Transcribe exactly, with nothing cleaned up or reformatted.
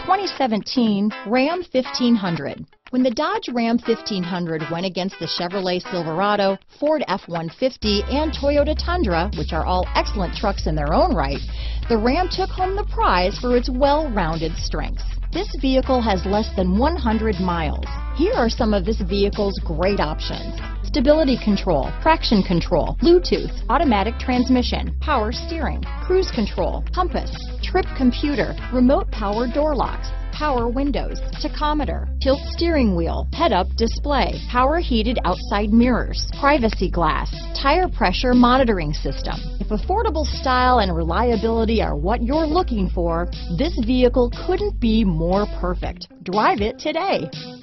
twenty seventeen Ram fifteen hundred. When the Dodge Ram fifteen hundred went against the Chevrolet Silverado, Ford F one fifty, and Toyota Tundra, which are all excellent trucks in their own right, the Ram took home the prize for its well-rounded strengths. This vehicle has less than one hundred miles. Here are some of this vehicle's great options: stability control, traction control, Bluetooth, automatic transmission, power steering, cruise control, compass, trip computer, remote power door locks, power windows, tachometer, tilt steering wheel, head-up display, power heated outside mirrors, privacy glass, tire pressure monitoring system. If affordable style and reliability are what you're looking for, this vehicle couldn't be more perfect. Drive it today.